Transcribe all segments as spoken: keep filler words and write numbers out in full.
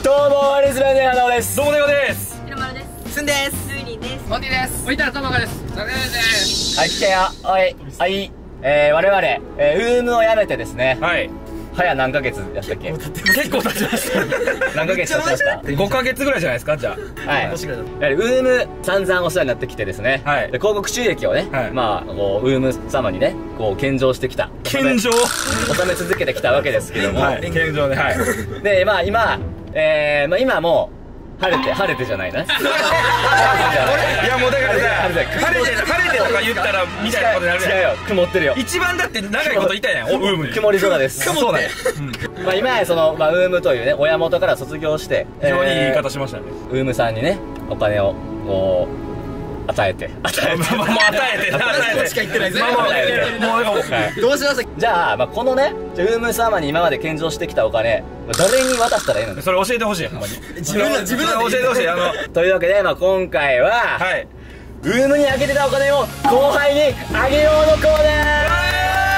どうもリズムネガノです。 どうもネガです。 ひろまるです。 すんです。 ルーニーです。 モンティです。森田智子です。それです。 はい、来てよ。おい、はい、えー、我々、えー、ウームをやめてですね。 はい。 早何ヶ月やったっけ？ 結構経ちました。 何ヶ月経ちました？ ごかげつぐらいじゃないですか、じゃあ。 はい。やはりウーム散々お世話になってきてですね。はい。で、広告収益をね、まあ、こう、ウーム様にね、こう、献上してきた。 献上納め続けてきたわけですけども。 はい。献上ね、はい。 で、まあ今、えー、まあ今もう、晴れて、晴れてじゃないな。いやもうだからさ、晴れて、晴れてとか言ったら、みたいなことになるじゃん。 違うよ、曇ってるよ。 一番だって長いこといたやん、ウームに。 曇り空です。 そうだね。 まあ今やその、まあウームというね、親元から卒業して、 非常にいい言い方しましたね。 ウームさんにね、お金を、こう、与えて。与えて。 もう与えて、与えて。 しか言ってないです。 もう、もう、 どうしました？ じゃあ、まあこのね、ウーム様に今まで献上してきたお金、誰に渡したらいいの？ それ教えてほしい、ほんまに。 自分の、自分の教えてほしい、あの。 というわけで、まあ今回は、はい。ウームにあげてたお金を後輩にあげようのコーナー。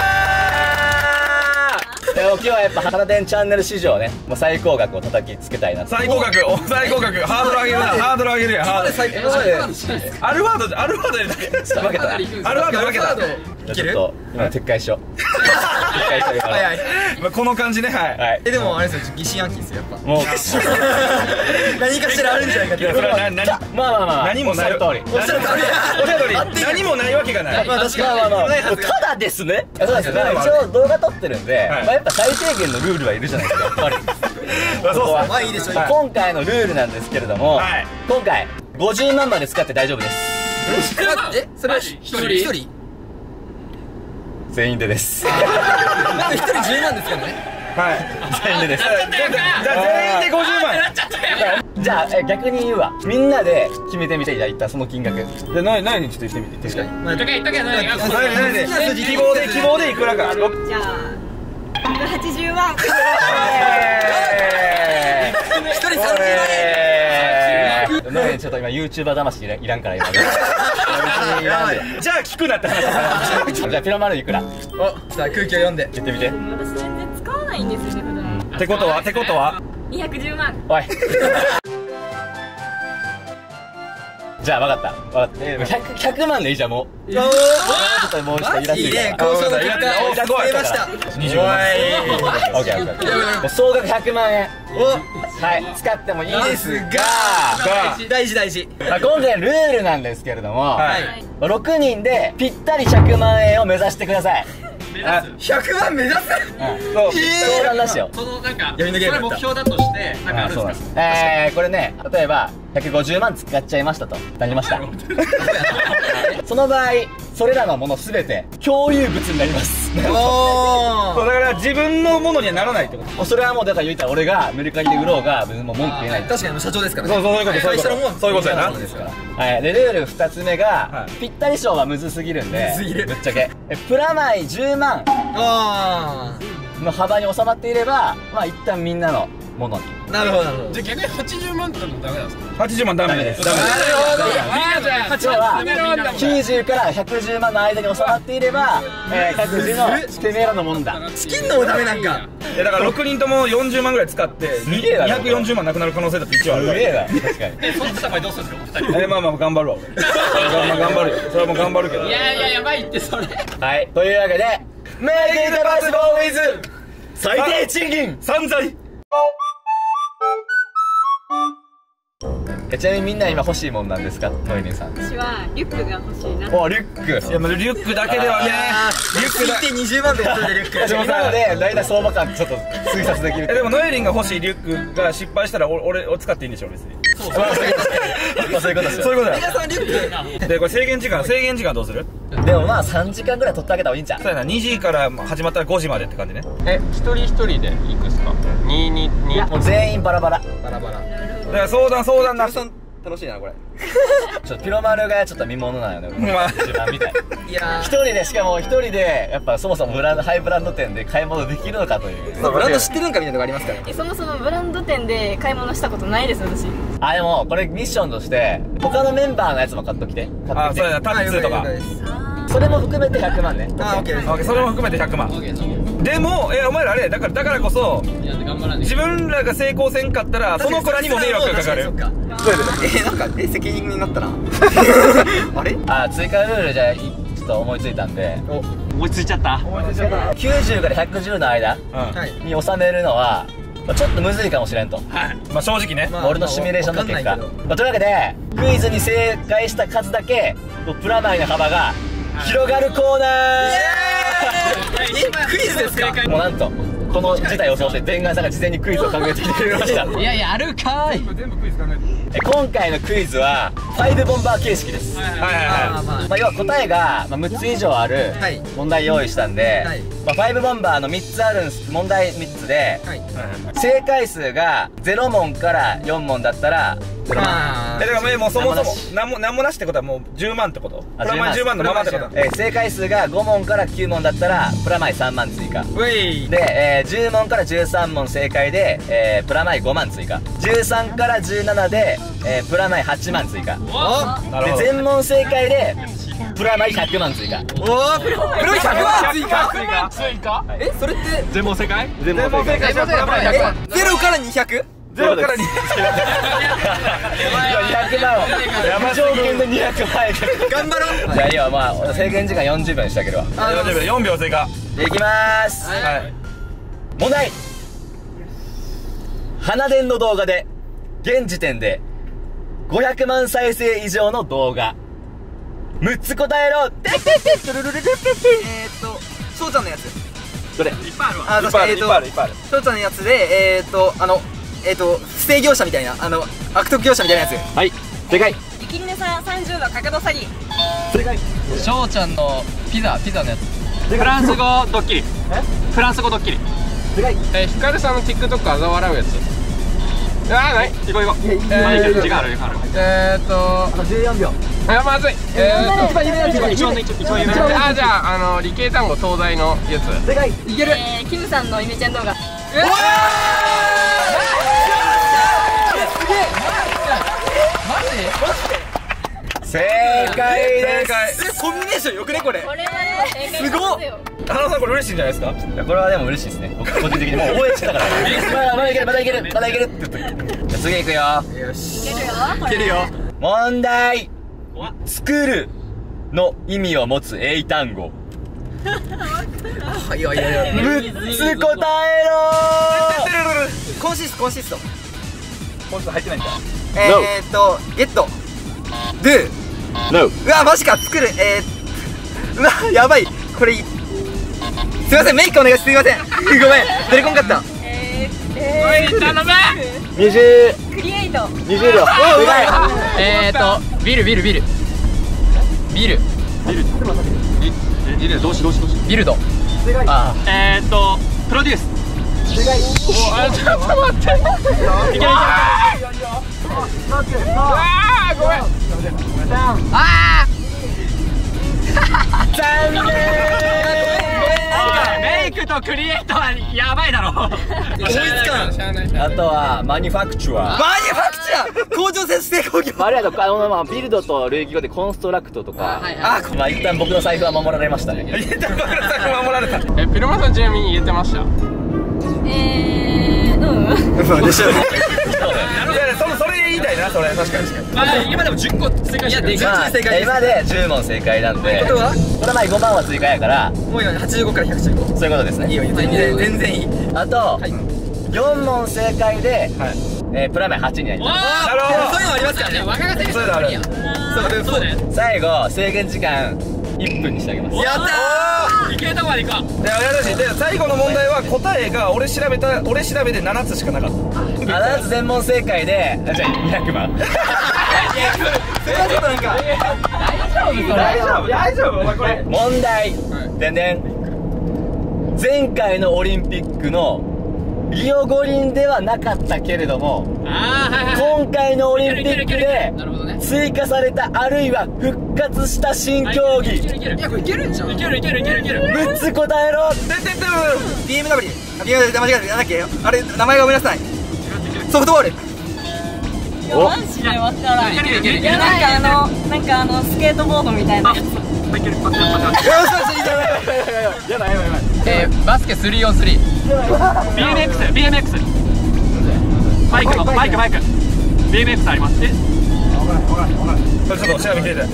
でも今日はやっぱ博多チャンネル史上ね、もう最高額を叩きつけたいな。 最高額、最高額、ハードル上げるな、ハードル上げるやん、ハードル。アルファード、アルファードでだけ。 負けたな。 アルファード負けた。 ちょっと今撤回しよう。撤回しよう。 はいはい。 この感じね、はい。 えでもあれですよ、疑心暗鬼ですよやっぱ。 もう何かしらあるんじゃないかって。 それは何、何、 まあまあまあ何もない。 おっしゃる通り。 おっしゃる通り。 おっしゃる通り。何もないわけがない。 まあ確かに。 まあまあまあ。ただですね。そうですね。一応動画撮ってるんで、まあやっぱ最低限のルールはいるじゃないですか。やっぱり。 そうはまあいいでしょう。 今回のルールなんですけれども、今回ごじゅうまんまで使って大丈夫です。 え、それは一人一人？ 全員でです。 なんで一人じゅうまんですからね。 はい。全員でです。 じゃあ全員でごじゅうまん。 じゃあ逆に言うわ。みんなで決めてみていただいたその金額。で何何にちょっとしてみて。確かに。 言っとけ言っとけ何が。 何何希望で希望でいくらか。 じゃあひゃくはちじゅうまん。 一人さんじゅうまんえん。ちょっと今 YouTuber 魂いらんから今。 じゃあ聞くなって話。 じゃあピロマルいくら？ お、さあ空気を読んで言ってみて。 私全然使わないんですよね普段。 ってことはってことはにひゃくじゅうまん。 おい。じゃあ分かった分かった。ひゃくまんでいいじゃんもう。ちょっともう一度いらっしゃい。 いいね、交渉の結果を出ました。 にじゅうまん。 オッケーオッケー。総額ひゃくまんえん。はい、使ってもいいですが、 大事大事。 今回ルールなんですけれども、ろくにんでぴったりひゃくまんえんを目指してください。 ひゃくまん目指す。 相談なしよ。 そのなんか、 それ目標だとしてなんかあるんですか？ えー、これね、例えばひゃくごじゅうまん使っちゃいましたとなりました。その場合、それらのものすべて共有物になります。 そうだから自分のものにはならないってこと。 それはもうだから言ったら俺がメルカリで売ろうが別にもう文句言えない。 確かに社長ですから。 そうそういうことそういうことそういうことやな。 はい、でルールふたつめがぴったり賞はむずすぎるんで、ぶっちゃけプラマイじゅうまんの幅に収まっていれば、まあ一旦みんなのものに。 なるほどなるほど。 じゃあ逆にはちじゅうまんってのもダメなんですか？ はちじゅうまんダメです。 ダメです。 なるほど。 みんなじゃあはちはきゅうじゅうからひゃくじゅうまんの間に収まっていれば、えー、ひゃくじゅうのてめえらのもんだ。 チキンのもダメなんか。 いやだからろくにんともよんじゅうまんぐらい使ってにひゃくよんじゅうまんなくなる可能性だって一応ある。 すげえな、確かに。 え、そっちの場合どうするんですか？ え、まあまあ頑張るわ俺。頑張るよ。それはもう頑張るけど。 いやいややばいってそれ。 はい、というわけでメイキングバスボーイズ最低賃金散財。 え、ちなみにみんな今欲しいもんなんですか、ノイリンさん。 私はリュックが欲しいな。 お、リュック。 いやまあリュックだけではね。 リュックだけにじゅうまんで一人でリュック。 でもなので大体相場感ちょっと推察できる。 えでもノエリンが欲しいリュックが失敗したら俺俺を使っていいんでしょ別に。 そうそういうことです。 そういうことだよ。 皆さんリュック。 でこれ制限時間制限時間どうする？ でもまあさんじかんぐらい取ってあげた方がいいんじゃん。 そうやな、にじから始まったらごじまでって感じね。 え、一人一人で行くっすか？ににに。 もう全員バラバラ。 バラバラ。 だから相談相談な。 楽しいなこれ。 ちょっとピロマルがちょっと見ものなのよね。 まあ自分みたい。 いや一人でしかも一人でやっぱそもそもブランドハイブランド店で買い物できるのかという。 ブランド知ってるんかみたいなのがありますから。 え、そもそもブランド店で買い物したことないです私。 あ、でもこれミッションとして他のメンバーのやつも買っときて。 あ、そうやな、タッツーとか。 それも含めてひゃくまんね。 あ、オッケーです。 オッケー、それも含めてひゃくまん。でも、え、お前らあれだから、だからこそ自分らが成功せんかったらその子らにも迷惑がかかる。 え、なんか、え、責任になったな。あれ？ あ、追加ルールじゃあちょっと思いついたんで。 思いついちゃった。 きゅうじゅうからひゃくじゅうの間に収めるのはちょっとむずいかもしれんと。 まあ正直ね、 俺のシミュレーションの結果。というわけでクイズに正解した数だけプラマイの幅が広がるコーナー。 え、クイズですか？ もうなんとこの事態を想定伝願さんが事前にクイズを考えてきてくれました。 いやいや、あるかーい。 全部クイズ考えて。 今回のクイズはファイブボンバー形式です。 はいはいはい。 まあ要は答えがむっつ以上ある問題用意したんで、まあファイブボンバーのみっつあるんす、問題みっつで正解数がゼロ問からよん問だったらゼロまん。 え、だからもうそもそも何も何もなしってことはもうじゅうまんってこと？プラマイじゅうまんのままってこと？ えー正解数がご問からきゅう問だったらプラマイさんまん追加。 ウェイで、えーじゅう問からじゅうさん問正解で、えープラマイごまん追加。じゅうさんからじゅうななで、えープラマイはちまん追加。で、全問正解でプラマイひゃくまん追加。 おー、プロひゃくまん追加。 追加追加。 え、それって全問正解？ 全問正解。 え、ゼロからにひゃく？ ゼロからにひゃくまんを無条件でにひゃくまん円。 頑張ろう。 じゃあいいよ、まあ制限時間よんじゅうびょうにしてあげるわ。 よんじゅうびょう、よんびょう追加。 いきまーす。 はい。 問題。花電の動画で現時点でごひゃくまん再生以上の動画むっつ答えろ。 えーっと、そうちゃんのやつ。 どれ？ あ、確かに、えーっと、そうちゃんのやつで、えーっと、あの、えーっと、不正業者みたいな、あの、悪徳業者みたいなやつ。 はい、正解。 イキリネさんさんじゅうど角度詐欺。 正解。 翔ちゃんのピザ、ピザのやつ。 フランス語ドッキリ。フランス語ドッキリ。 正解。 え、ヒカルさんの TikTok あざ笑うやつ。あーない。行こう行こう。えー、時間ある時間ある。えーっと、 あとじゅうよんびょう。 あ、まずい。えーっと、 一番有名なやつ。 一番一番有名な。あ、じゃあ、あの理系単語東大のやつ。 正解。 いける。えー、キムさんのイメチェン動画。 正解です。 コンビネーションよくね、これ。 これはね、正解ですよ。 花野さんこれ嬉しいんじゃないですか？ いやこれはでも嬉しいですね。僕個人的にもう応援してたからまだまだいけるまだいけるまだいけるって言っとる。じゃあ次行くよ。 よし。 いけるよ。 いけるよ。 問題。作るの意味を持つ英単語いやいやいや。 むっつ答えろ。 コンシスト、コンシスト。 コンシスト入ってないんだ。 えーっと、ゲット。ドゥ。 No。 うわ、マジか、作る。えー、うわ、やばい。これ、すいません、メイクお願いします。すいません。ごめん、出てこんかった。 えー、えー、 頼む。 にじゅう。 クリエイト。 にじゅうびょう。おうまい。 えーっと、ビルビルビル。ビル。 ビル、どうしどうしどうし。 ビルド。 あえーっと、プロデュース。 正解。 あ、ちょっと待って。いけるいける。あー、ごめん。 あ残念。 メイクとクリエイトはやばいだろ。 思いつかん。 あとはマニファクチュア。 マニファクチャー工場設定工業。 あれやとあのまあビルドと類義語でコンストラクトとか。 あ、 まあ一旦僕の財布は守られましたね。 守られた。 え、ピルマさんちなみに言えてました？ えー、うん。 そうでしょ。 いや、そのそれ言いたいな、それ確かに。 あ、今でもじゅっこ追加してる。 まあ今でじゅう問正解なんで。 ことはこれまあごまんは追加やからもう今はちじゅうごからひゃくじゅうご。 そういうことですね。 いいよ、全然全然いい。 あとよん問正解でえープラマイはちになります。 なるほど。 そういうのありますからね。 若がせそういうのある。 そうそうね。 最後制限時間いっぷんにしてあげます。 やったいけるとこまでいこう。 いや、やだし、で最後の問題は答えが俺調べた俺調べでななつしかなかった。 あなた全問正解であじゃあにひゃくまん。 それはちょっとなんか大丈夫大丈夫お前これ。 問題でんでん。前回のオリンピックのリオ五輪ではなかったけれどもあー、はいはいはい。 今回のオリンピックでなるほどね。 追加されたあるいは復活した新競技いけるいける。 いや、これいけるんじゃん。 いけるいけるいけるいける。 むっつ答えろ。 出てってる。 ビーエムダブリュー。ビーエムダブリュー間違えた。なんだっけあれ、名前がごめんなさい。ソフトボール。 いやマジでわからん。 いけるいけるいける。 いやなんかあのなんかあのスケートボードみたいなやつ。 いける。待って待って待って。 よしよし、やばいやばいやばいやばいやばい。 えー、バスケスリーオンスリー。 ビーエムエックス、ビーエムエックス。バイクのバイクバイク。ビーエムエックスあります。え？ ちょっと調べてて。ちょっ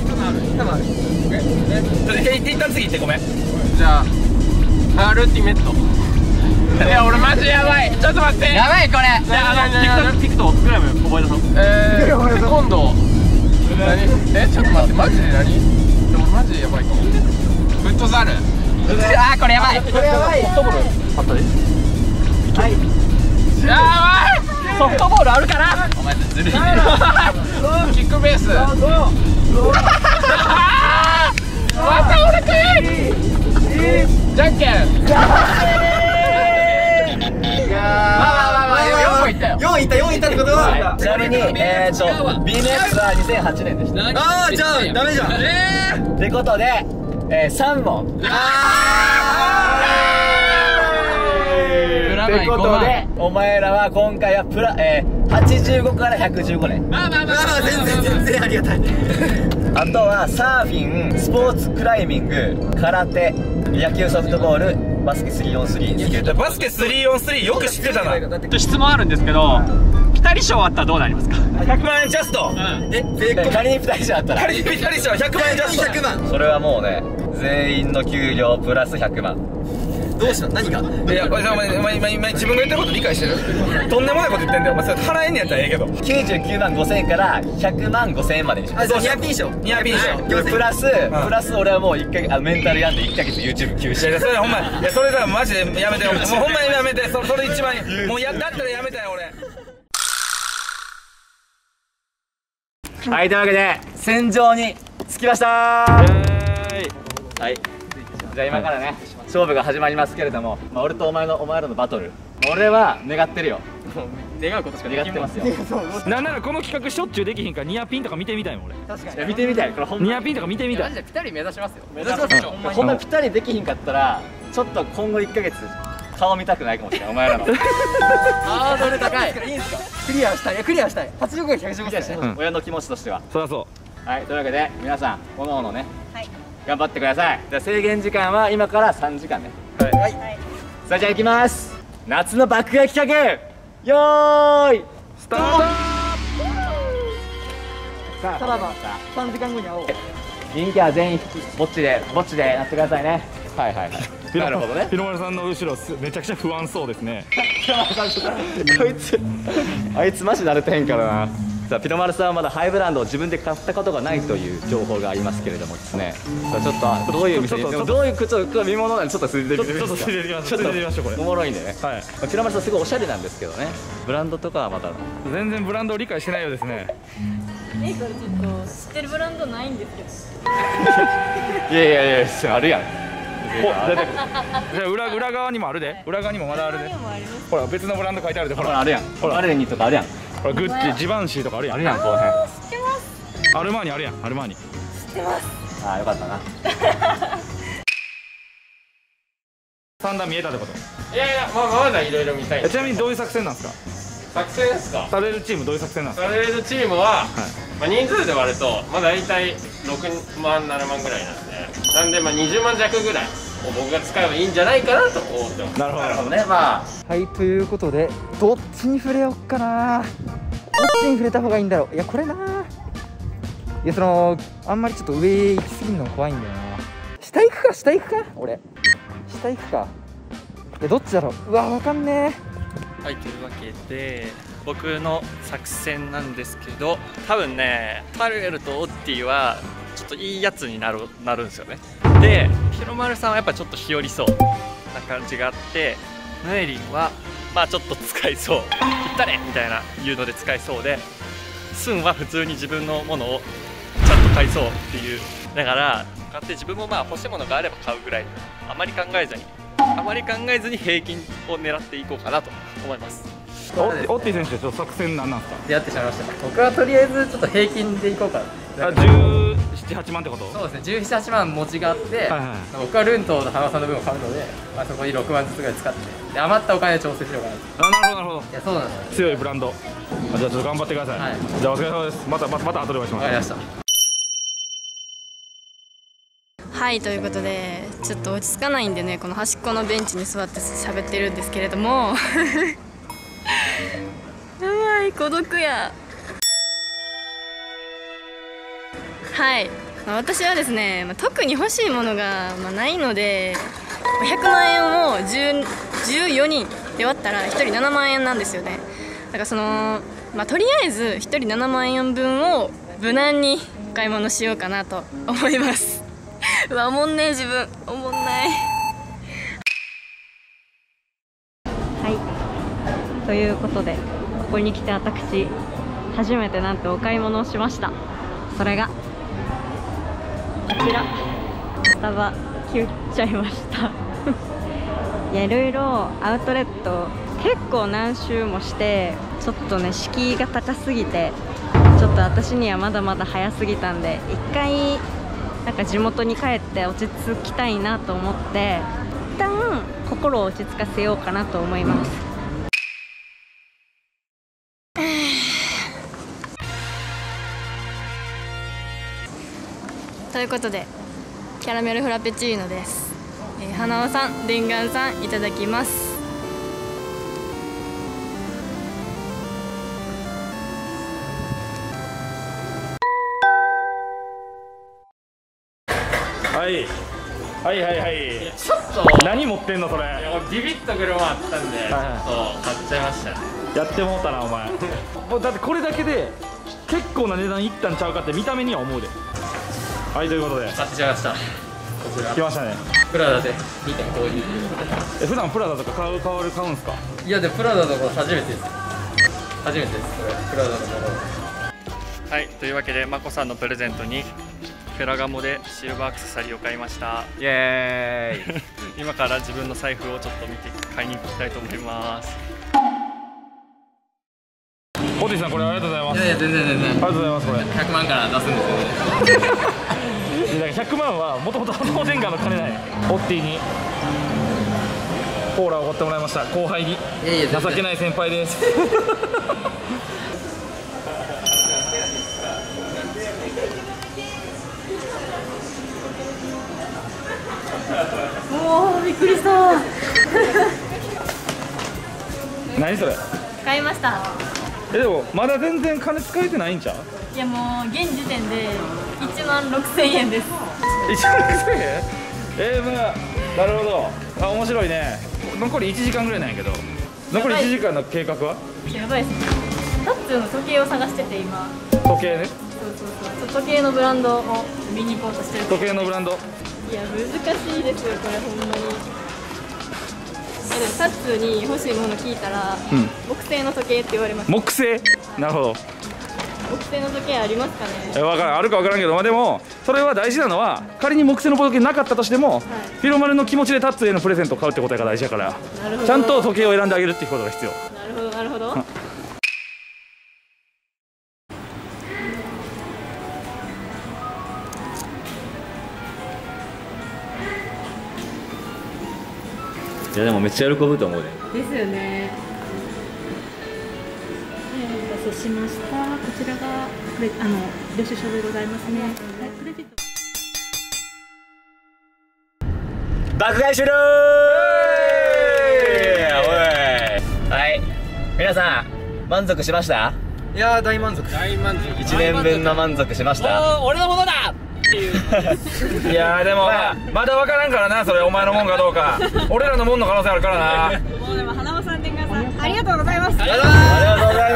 と一旦次行ってごめん。 じゃあアルティメット。いや俺マジやばい。ちょっと待って。 やばいこれ。 あのティクトティクトグラム覚え出そう。 えー、今度。何？え、ちょっと待って、マジで何？でもマジでやばいかも。フットサル。あー、これやばい。 これやばい。ソフトボールあったで。はい。 やばい。ソフトボールあるかな。お前ずるいね。キックベース。また俺かい。じゃんけん。 よんいったよんいったってことは、 ちなみにえーと ビーエムエックス はにせんはちねんでした。 ああじゃあダメじゃん。 えーってことで、えー、さんぼん。ってことでお前らは今回はプラ、えー、はちじゅうごからひゃくじゅうごねん。 まあまあまあああ全然全然ありがたい。 あとはサーフィン、スポーツクライミング、空手、野球、ソフトボール、バスケスリーオンスリー、スケート。 バスケスリーオンスリーよく知ってたな。 質問あるんですけど、ピタリ賞あったらどうなりますか？ ひゃくまん円ジャスト。 え仮にふたりじゃあったら仮にピタリ賞ひゃくまん円ジャスト。 ひゃくまん。 それはもうね、全員の給料プラスひゃくまん。 どうした何が？ いや、お前お前お前今自分が言ってること理解してる？とんでもないこと言ってんだよ。お前それ払えんねやったらええけど。 きゅうじゅうきゅうまんごせんえんからひゃくまんごせんえんまでにします。 あ、じゃあニアピン賞。 ニアピン賞。 プラス、プラス俺はもういっかげつ、あ、メンタル病んでいっかげつ YouTube 休止。 いやそれほんま、いやそれだマジでやめてよ。もうほんまにやめて。そそれ一番もうやだったらやめたよ俺。 はい、というわけで戦場に着きましたー。はい、じゃあ今からね、勝負が始まりますけれども、まあ、俺とお前のお前らのバトル、俺は願ってるよ。 願うことしか願ってますよ。 なんならこの企画しょっちゅうできひんからニアピンとか見てみたいもん俺。 確かに。 いや見てみたい。これほんまニアピンとか見てみたい。 マジでピタリ目指しますよ。 目指しますよ。ほんまピタリできひんかったらちょっと今後いっかげつ顔見たくないかもしれない、お前らの。 ハードル高い。 いいんすか？クリアしたい。いやクリアしたい。はちじゅうごからひゃくじゅうごですね。 親の気持ちとしては。 そりゃそはい、というわけで皆さんおのおのね、 はい、 頑張ってください。じゃあ制限時間は今からさんじかんね。 う。はい。 はい。 さあじゃあいきます。夏の爆買い企画、よーいスタート。 さあさらばさんじかんごに会おう。 人気は全員ぼっちでぼっちでなってくださいね。はいはいはい。なるほどね。 ピロマルさんの後ろめちゃくちゃ不安そうですね。 こいつあいつマジ慣れてへんからな。さあピロマルさんはまだハイブランドを自分で買ったことがないという情報がありますけれどもですね、さあちょっとどういう店に、どういう靴を見物なんでちょっとついてみてちょっとついてみましょう。ついてみましょうこれ。 おもろいんでね。 はい。 ピロマルさんすごいおしゃれなんですけどね、ブランドとかはまだ全然ブランドを理解してないようですね。 え、これちょっと知ってるブランドないんですけど。 いやいやいや、あるやん。 じゃあ裏裏側にもあるで。裏側にもまだあるで。ほら別のブランド書いてあるで。ほらほらあるやん。ほらアレニとかあるやん。 ほらグッチ、ジバンシーとかあるやん。 あるやんこの辺。 知ってます。 アルマーニあるやん。アルマーニ。 知ってます。 ああよかったな。 三段見えたってこと。 いやいや、まあまだいろいろ見たい。 ちなみにどういう作戦なんですか。 作戦ですか？ されるチームどういう作戦なんですか。 されるチームは、まあ人数で割ると、まあ大体ろくまんななまんぐらいなんで、なんでまあにじゅうまん弱ぐらいを僕が使えばいいんじゃないかなと思ってます。 なるほど。 なるほどね。まあはいということでどっちに触れよっかな。どっちに触れた方がいいんだろう。いやこれな。いやそのあんまりちょっと上行き過ぎるのも怖いんだよな。下行くか下行くか俺。下行くか。いやどっちだろう。うわわかんねえ。 はい、というわけで僕の作戦なんですけど、多分ねパルエルとオッティはちょっといいやつになるなるんですよね。でピロマルさんはやっぱちょっと日和そうな感じがあって、ヌエリンはまあちょっと使いそう、ぴったれみたいないうので使いそうで、スンは普通に自分のものをちゃんと買いそうっていう。だから買って自分もまあ欲しいものがあれば買うぐらい、あまり考えずにあまり考えずに平均を狙っていこうかなと思います。 オッティ選手、ちょっと作戦なんなんですか。 やってしまいました。僕はとりあえずちょっと平均でいこうかな。 あ、じゅうなな、はちまんってこと。 そうですね、じゅうなな、はちまん持ちがあって、はいはい、僕はルントと花輪さんの分を買うので、まあ、そこにろくまんずつぐらい使ってで余ったお金で調整しようかなと。 あ、なるほどなるほど。 いやそうなんですよ。 強いブランド。あ、じゃあちょっと頑張ってください。はい、じゃあお疲れ様です。またまたまた後でお会いします。 わかりました。 はい、ということでちょっと落ち着かないんでね、この端っこのベンチに座って喋ってるんですけれどもやばい、孤独や。はい、まあ、私はですね、まあ、特に欲しいものが、まあ、ないのでひゃくまんえんをじゅう、じゅうよにんで割ったらひとりななまんえんなんですよね。だからその、まあ、とりあえずひとりななまんえんぶんを無難にお買い物しようかなと思いますうわ、おもんねえ、自分おもんない。はい、ということでここに来て私初めてなんてお買い物をしました。それがこちら、スタバ来ちゃいましたいや、いろいろアウトレット結構何周もして、ちょっとね敷居が高すぎてちょっと私にはまだまだ早すぎたんで、一回なんか地元に帰って落ち着きたいなと思って、一旦心を落ち着かせようかなと思います。ということでキャラメルフラペチーノです。えー、花尾さん、レンガンさん、いただきます。 はいはいはいはい。 ちょっと何持ってんのそれ。 ビビッと車あったんで、ちょっと買っちゃいましたね。 やってもうたなお前もうだってこれだけで結構な値段いったんちゃうかって見た目には思うで。はい、ということで買っちゃいました。こちら来ましたね。 プラダでにてんごに。 え、普段プラダとか買う買う買うんすか？ いや、でプラダのこれ初めてです。初めてです。これプラダのもの。 はい、というわけでまこさんのプレゼントにフェラガモでシルバーアクセサリーを買いました。 イエーイ今から自分の財布をちょっと見て買いに行きたいと思います。 ポティさん、これありがとうございます。 いやいや、全然全然ありがとうございます。これひゃくまんから出すんですよねいやひゃくまんはもともとハノーデンガーの金ない。ポッティにコーラをおごってもらいました。後輩に。 いやいや、 情けない先輩ですおお、びっくりした何それ。 買いました。 え、でもまだ全然金使えてないんちゃう？ いや、もう現時点でいちまんろくせんえんです。 いちまんろくせんえん？えー、まあなるほど。あ、面白いね。残りいちじかんぐらいなんやけど、残りいちじかんの計画は？ やばいですね。タッツーの時計を探してて今。 時計ね。 そうそうそう、時計のブランドを見に行こうとしてる。 時計のブランド。 いや、難しいですよこれ、ほんまに。え、でもタッツーに欲しいもの聞いたら、うん、木製の時計って言われます。 木製？なるほど。 木製の時計ありますかね？ え、わからん、あるかわからんけど、まあでもそれは大事なのは、仮に木製の時計なかったとしても、はい、フィロマルの気持ちでタッツーへのプレゼントを買うってことが大事だから、ちゃんと時計を選んであげるっていうことが必要。 なるほどなるほど、うん。 いや、でもめっちゃ喜ぶと思うで。 ですよね。お待たせしました。こちらがこれ、あの領収書でございますね。クレジット。 爆買い終了。はい、皆さん満足しました？ いやー、大満足。 大満足。 いちねんぶんの満足しました。 おー、俺のものだっていういやー、でも、まあ、まだ分からんからな、それお前のもんかどうか俺らのもんの可能性あるからな。 もうでも花尾さん、天下さん、ありがとうございます。 ありがとうござい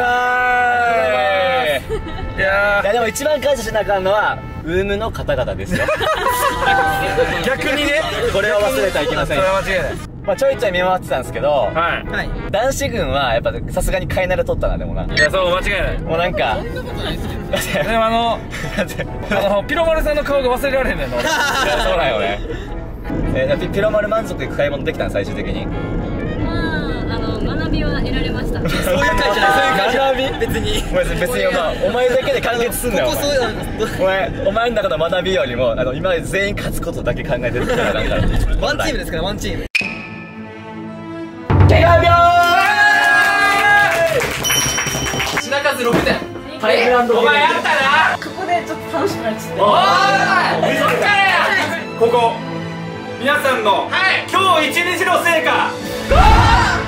ます。いやー、いやでも一番感謝しなあかんのはウームの方々ですよ逆にね、 これを忘れてはいけませんよ。 それは間違いない。 まあちょいちょい見回ってたんですけど、 はい、 男子軍はやっぱさすがに買い慣れとったな。でもな、 いや、そう、間違いない。 もうなんかでもあのあのピロマルさんの顔が忘れられへんねんの。いや、 そうなんよね。えー、ピピロマル満足いく買い物できたの？最終的に。 まあ、あの学びは得られました。 そういう感じじゃない。学び別に別に別に、まあお前だけで完結すんなよ。お前お前の中の学びよりも、あの今まで全員勝つことだけ考えてるから。なんかワンチームですから、ワンチーム。手紙品数ろくてん。 ハイブランド。 お前やったな。 ここでちょっと楽しくなっちゃって。 おーい、そっからや。 ここ皆さんの、はい、今日一日の成果